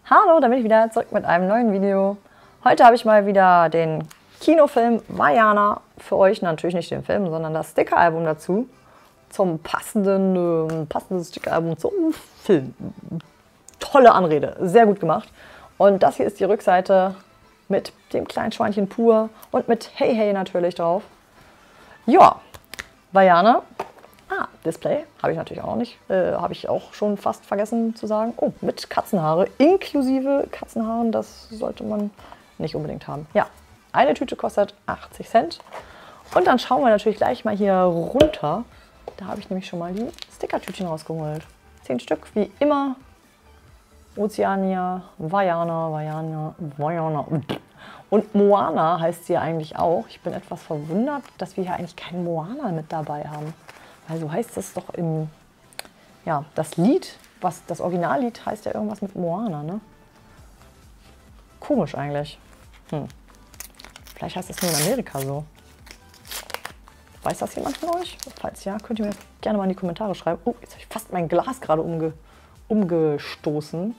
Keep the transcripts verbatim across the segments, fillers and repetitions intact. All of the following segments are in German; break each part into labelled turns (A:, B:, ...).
A: Hallo, da bin ich wieder zurück mit einem neuen Video. Heute habe ich mal wieder den Kinofilm Vaiana für euch. Natürlich nicht den Film, sondern das Sticker-Album dazu. Zum passenden, äh, passendes Sticker-Album zum Film. Tolle Anrede, sehr gut gemacht. Und das hier ist die Rückseite mit dem kleinen Schweinchen Pur und mit Hey Hey natürlich drauf. Ja, Vaiana. Ah, Display habe ich natürlich auch noch nicht. Äh, habe ich auch schon fast vergessen zu sagen. Oh, mit Katzenhaare, inklusive Katzenhaaren. Das sollte man nicht unbedingt haben. Ja, eine Tüte kostet achtzig Cent. Und dann schauen wir natürlich gleich mal hier runter. Da habe ich nämlich schon mal die Stickertütchen rausgeholt. Zehn Stück, wie immer. Ozeania, Vaiana, Vaiana, Vaiana. Und Moana heißt sie eigentlich auch. Ich bin etwas verwundert, dass wir hier eigentlich keinen Moana mit dabei haben. Weil so heißt es doch im, ja, das Lied, was, das Originallied heißt ja irgendwas mit Moana, ne? Komisch eigentlich. Hm. Vielleicht heißt es nur in Amerika so. Weiß das jemand von euch? Falls ja, könnt ihr mir gerne mal in die Kommentare schreiben. Oh, jetzt habe ich fast mein Glas gerade umge, umgestoßen.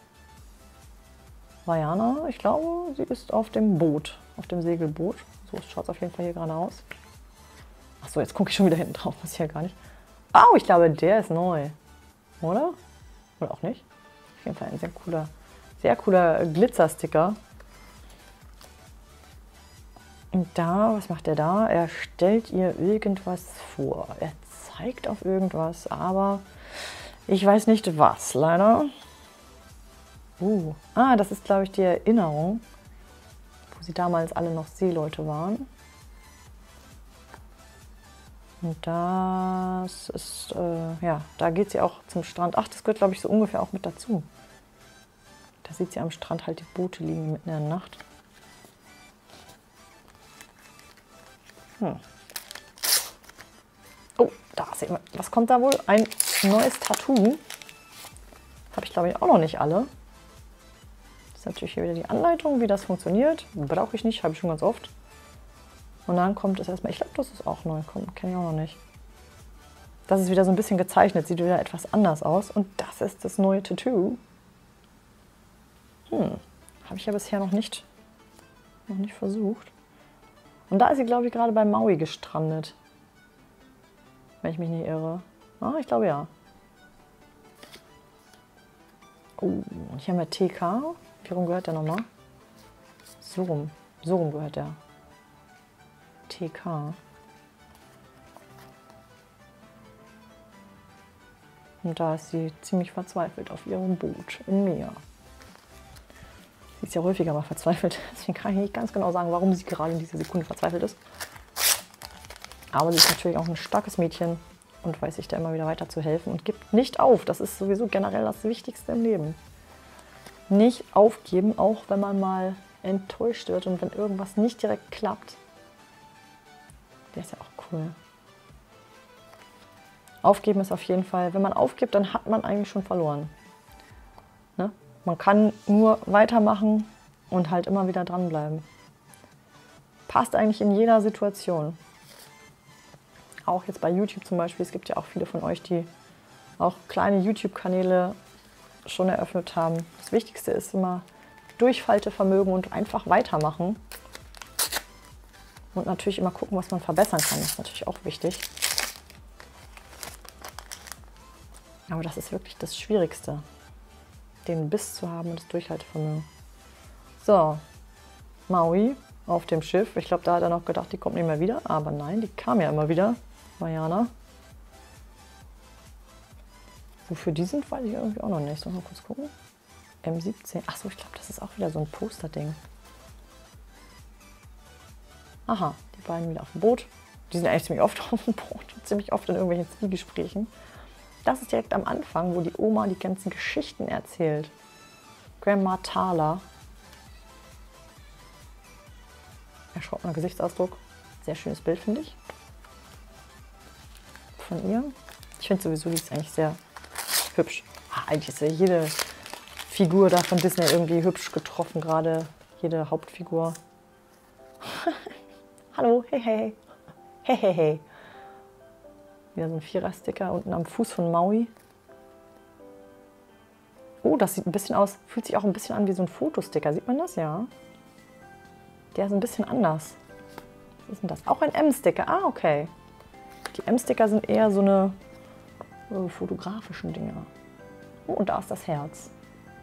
A: Vaiana, ich glaube, sie ist auf dem Boot, auf dem Segelboot. So schaut es auf jeden Fall hier gerade aus. Achso, jetzt gucke ich schon wieder hinten drauf, muss ich ja gar nicht. Oh, ich glaube, der ist neu. Oder? Oder auch nicht? Auf jeden Fall ein sehr cooler, sehr cooler Glitzersticker. Und da, was macht er da? Er stellt ihr irgendwas vor. Er zeigt auf irgendwas, aber ich weiß nicht was, leider. Uh, ah, das ist, glaube ich, die Erinnerung, wo sie damals alle noch Seeleute waren. Und das ist, äh, ja, da geht sie auch zum Strand. Ach, das gehört, glaube ich, so ungefähr auch mit dazu. Da sieht sie am Strand halt die Boote liegen mitten in der Nacht. Hm. Oh, da sehen wir. Was kommt da wohl? Ein neues Tattoo. Das habe ich, glaube ich, auch noch nicht alle. Das ist natürlich hier wieder die Anleitung, wie das funktioniert. Brauche ich nicht, habe ich schon ganz oft. Und dann kommt es erstmal, ich glaube, das ist auch neu, kenne ich auch noch nicht. Das ist wieder so ein bisschen gezeichnet, sieht wieder etwas anders aus. Und das ist das neue Tattoo. Hm, habe ich ja bisher noch nicht, noch nicht versucht. Und da ist sie, glaube ich, gerade bei Maui gestrandet. Wenn ich mich nicht irre. Ah, ich glaube ja. Oh, und hier haben wir T K. Wie rum gehört der nochmal? So rum, so rum gehört der. T K. Und da ist sie ziemlich verzweifelt auf ihrem Boot im Meer. Sie ist ja häufiger mal verzweifelt, deswegen kann ich nicht ganz genau sagen, warum sie gerade in dieser Sekunde verzweifelt ist. Aber sie ist natürlich auch ein starkes Mädchen und weiß sich da immer wieder weiter zu helfen und gibt nicht auf. Das ist sowieso generell das Wichtigste im Leben. Nicht aufgeben, auch wenn man mal enttäuscht wird und wenn irgendwas nicht direkt klappt. Der ist ja auch cool. Aufgeben ist auf jeden Fall, wenn man aufgibt, dann hat man eigentlich schon verloren. Ne? Man kann nur weitermachen und halt immer wieder dranbleiben. Passt eigentlich in jeder Situation. Auch jetzt bei YouTube zum Beispiel. Es gibt ja auch viele von euch, die auch kleine YouTube-Kanäle schon eröffnet haben. Das Wichtigste ist immer Durchhaltevermögen und einfach weitermachen. Und natürlich immer gucken, was man verbessern kann. Das ist natürlich auch wichtig. Aber das ist wirklich das Schwierigste. Den Biss zu haben und das Durchhaltevermögen. So, Maui auf dem Schiff. Ich glaube, da hat er noch gedacht, die kommt nicht mehr wieder. Aber nein, die kam ja immer wieder. Vaiana. Wofür die sind, weiß ich irgendwie auch noch nicht. Soll ich mal kurz gucken? M siebzehn. Achso, ich glaube, das ist auch wieder so ein Poster-Ding. Aha, die beiden wieder auf dem Boot. Die sind eigentlich ziemlich oft auf dem Boot und ziemlich oft in irgendwelchen Zwiegesprächen. Das ist direkt am Anfang, wo die Oma die ganzen Geschichten erzählt. Grandma Thala. Erschrockener Gesichtsausdruck. Sehr schönes Bild, finde ich. Von ihr. Ich finde sowieso, die ist eigentlich sehr hübsch. Ah, eigentlich ist ja jede Figur da von Disney irgendwie hübsch getroffen, gerade jede Hauptfigur. Hallo, hey, hey, hey, hey, hey. Wieder so ein Vierer-Sticker unten am Fuß von Maui. Oh, das sieht ein bisschen aus, fühlt sich auch ein bisschen an wie so ein Fotosticker. Sieht man das? Ja. Der ist ein bisschen anders. Was ist denn das? Auch ein M-Sticker. Ah, okay. Die M-Sticker sind eher so eine äh, fotografischen Dinger. Oh, und da ist das Herz.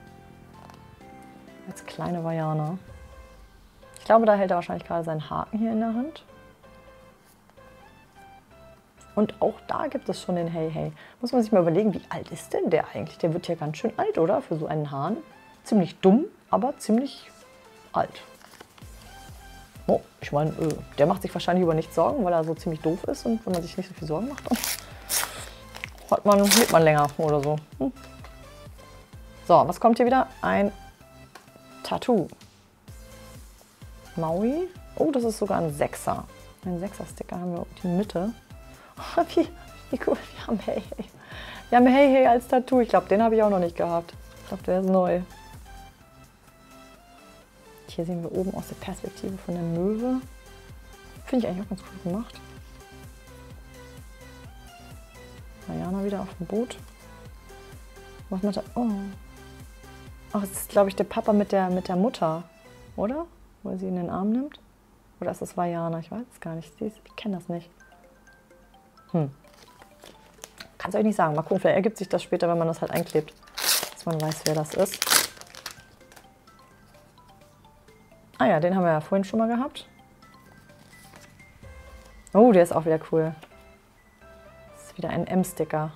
A: Als kleine Vajana. Ich glaube, da hält er wahrscheinlich gerade seinen Haken hier in der Hand. Und auch da gibt es schon den Hey Hey. Muss man sich mal überlegen, wie alt ist denn der eigentlich? Der wird ja ganz schön alt, oder? Für so einen Hahn. Ziemlich dumm, aber ziemlich alt. Oh, ich meine, äh, der macht sich wahrscheinlich über nichts Sorgen, weil er so ziemlich doof ist. Und wenn man sich nicht so viel Sorgen macht, dann hat man, lebt man länger oder so. Hm. So, was kommt hier wieder? Ein Tattoo. Maui. Oh, das ist sogar ein Sechser. Ein Sechser-Sticker haben wir in die Mitte. Oh, wie, wie cool. Wir haben Hey Hey. Wir haben Hey Hey als Tattoo. Ich glaube, den habe ich auch noch nicht gehabt. Ich glaube, der ist neu. Hier sehen wir oben aus der Perspektive von der Möwe. Finde ich eigentlich auch ganz cool gemacht. Vajana wieder auf dem Boot. Was macht er? Oh. Ach, das ist, glaube ich, der Papa mit der, mit der Mutter, oder? Wo er sie in den Arm nimmt. Oder ist das Vajana? Ich weiß es gar nicht. Ich kenne das nicht. Hm. Kann es euch nicht sagen. Mal gucken, vielleicht ergibt sich das später, wenn man das halt einklebt. Dass man weiß, wer das ist. Ah ja, den haben wir ja vorhin schon mal gehabt. Oh, der ist auch wieder cool. Das ist wieder ein M-Sticker.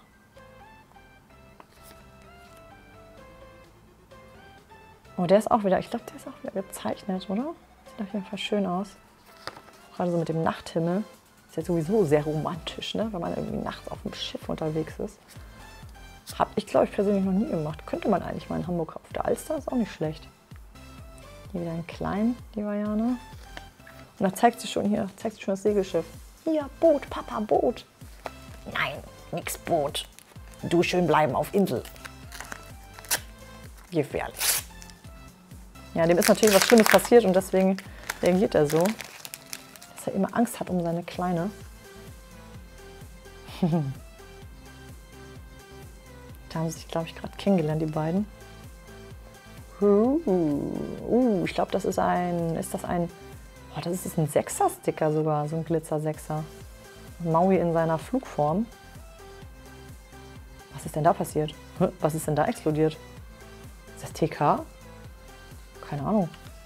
A: Oh, der ist auch wieder, ich glaube, der ist auch wieder gezeichnet, oder? Sieht auf jeden Fall schön aus. Gerade so mit dem Nachthimmel. Ist ja sowieso sehr romantisch, ne? Wenn man irgendwie nachts auf dem Schiff unterwegs ist. Habe ich, glaube ich, persönlich noch nie gemacht. Könnte man eigentlich mal in Hamburg auf der Alster, ist auch nicht schlecht. Hier wieder ein klein, die Vajana. Und da zeigt sie schon hier, zeigt sie schon das Segelschiff. Hier, Boot, Papa, Boot. Nein, nix Boot. Du schön bleiben auf Insel. Gefährlich. Ja, dem ist natürlich was Schlimmes passiert und deswegen reagiert er so. Dass er immer Angst hat um seine Kleine. Da haben sie sich, glaube ich, gerade kennengelernt, die beiden. Uh, uh, ich glaube, das ist ein, ist das ein, oh, das ist ein Sechser-Sticker sogar, so ein Glitzer-Sechser. Maui in seiner Flugform. Was ist denn da passiert? Was ist denn da explodiert? Ist das T K? Keine Ahnung.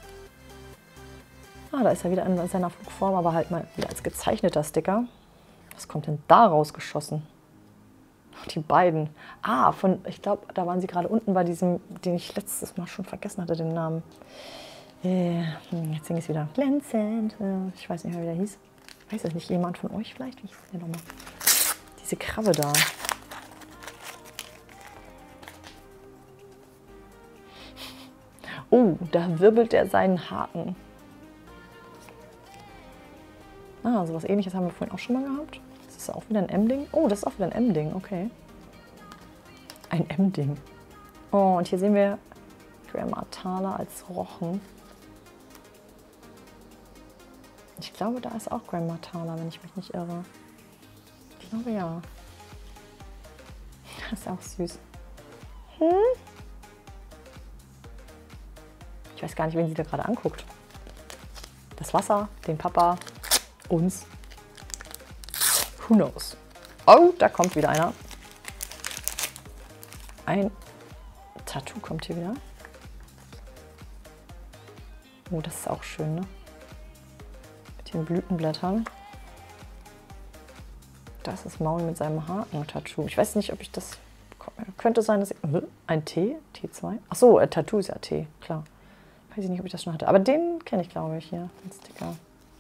A: Ah, da ist er wieder in seiner Flugform, aber halt mal wieder als gezeichneter Sticker. Was kommt denn da rausgeschossen? Die beiden. Ah, von, ich glaube, da waren sie gerade unten bei diesem, den ich letztes Mal schon vergessen hatte, den Namen. Äh, jetzt singe ich es wieder. Glänzend. Äh, ich weiß nicht mehr, wie der hieß. Weiß das nicht jemand von euch vielleicht? Wie hieß der nochmal? Diese Krabbe da. Oh, da wirbelt er seinen Haken. Ah, sowas Ähnliches haben wir vorhin auch schon mal gehabt. Das ist auch wieder ein M-Ding. Oh, das ist auch wieder ein M-Ding, okay. Ein M-Ding. Oh, und hier sehen wir Grammatala als Rochen. Ich glaube, da ist auch Grammatala, wenn ich mich nicht irre. Ich glaube, ja. Das ist auch süß. Hm? Ich weiß gar nicht, wen sie da gerade anguckt. Das Wasser, den Papa, uns. Who knows? Oh, da kommt wieder einer. Ein Tattoo kommt hier wieder. Oh, das ist auch schön, ne? Mit den Blütenblättern. Das ist Maui mit seinem Haken-Tattoo. Ich weiß nicht, ob ich das... Könnte sein, dass ich... Ein T? T zwei? Achso, äh, Tattoo ist ja T, klar. Weiß ich nicht, ob ich das schon hatte. Aber den kenne ich, glaube ich, hier. Den Sticker.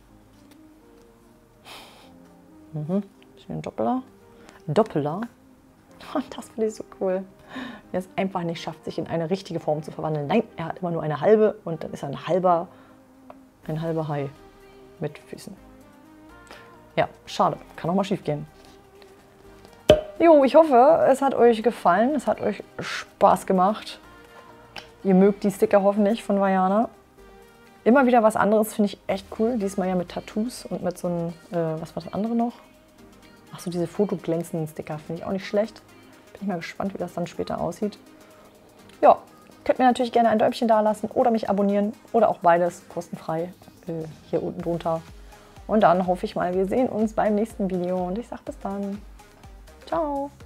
A: Mhm. Schön Doppler. Doppler. Das finde ich so cool. Der es einfach nicht schafft, sich in eine richtige Form zu verwandeln. Nein, er hat immer nur eine halbe und dann ist er ein halber, ein halber Hai mit Füßen. Ja, schade. Kann auch mal schief gehen. Jo, ich hoffe, es hat euch gefallen. Es hat euch Spaß gemacht. Ihr mögt die Sticker hoffentlich von Vajana. Immer wieder was anderes, finde ich echt cool. Diesmal ja mit Tattoos und mit so einem, äh, was war das andere noch? Ach so, diese fotoglänzenden Sticker finde ich auch nicht schlecht. Bin ich mal gespannt, wie das dann später aussieht. Ja, Könnt mir natürlich gerne ein Däumchen da lassen oder mich abonnieren oder auch beides kostenfrei äh, hier unten drunter. Und dann hoffe ich mal, wir sehen uns beim nächsten Video und ich sage bis dann. Ciao!